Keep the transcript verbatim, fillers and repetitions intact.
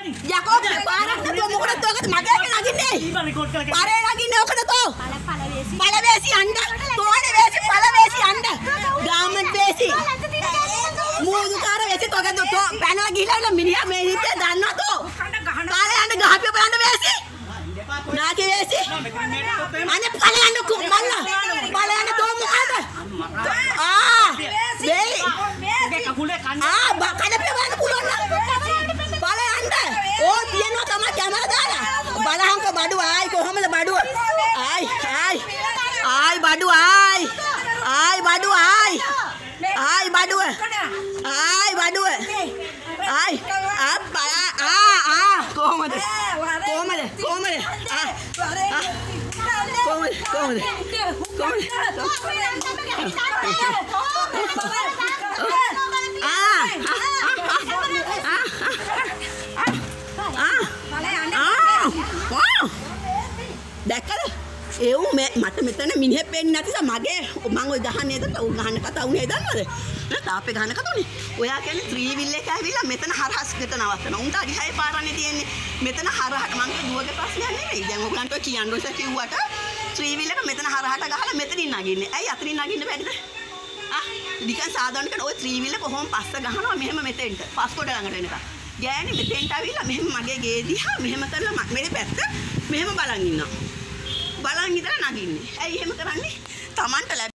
යකෝ පාරක් නෑ මොකටද ඔකට මගේ එක නගින්නේ? පාරේ නගින්නේ ඔකද තෝ? පළවේසි අඬ. තෝනේ වේසි පළවේසි අඬ. ගාමන් වේසි. මූදුකාර වේසි තෝගද තෝ පැනලා ගිහලා මිනිහා මේ හිතේ දන්නවා තෝ. කාලේ යන්න ගහපිය බලන්න වේසි. නාකි වේසි. අනේ පළේ යන්න මල්ලා. පළේ යන්න තෝ මොකද? ආ දෙයි. ආ කඩපිය බලන්න පුළුවන් නේද? පළේ යන්න. ඕ තියනවා තමයි කැමරා දාලා. බලහන්ක බඩුව ආයි කොහමද බඩුව? ආයි ආයි ආයි බඩුව ආයි ආයි බඩුව ආයි ආයි බඩුව ආයි බඩුව ආයි ආ ආ ආ කොහමද කොහමද කොහමද ආ කොහමද කොහමද කොහමද දැක්කද? ඒව මට මෙතන මිනිහෙක් පේන්නේ නැතිස මගේ මම ඔය ගහන්නේ නේද? උන් ගහන්න කතා උනේ දන්නවද? නේ තාප්පේ ගහන්න කතානේ. ඔයා කියන්නේ ත්‍රී විල් එක ඇවිල්ලා මෙතන හරහස්කට නවත්තනවා. උන්ට අඩි හය පාරන්නේ තියෙන්නේ. මෙතන හරහට මං දුවගේ ප්‍රශ්නයක් නෙවෙයි. දැන් ඔයගලන්ට ඔය කියන්න ඕස කිව්වට ත්‍රී විල් එක මෙතන හරහට ගහලා මෙතනින් නගින්නේ. ඇයි අතනින් නගින්න බැරිද? ආ නිකන් සාමාන්‍ය කෙනෙක් ඔය ත්‍රී විල් එක කොහොම පස්ස ගහනවා මෙහෙම මෙතෙන්ට. පාස්පෝර්ට් ළඟට එනකම්. ගෑණි මෙතෙන්ට ඇවිල්ලා මෙහෙම මගේ ගේ දිහා මෙහෙම කරලා මෙලි පැත්ත මෙහෙම බලන් ඉන්නවා. බලන් ඉඳලා නගින්නේ. ඇයි එහෙම කරන්නේ? Tamanට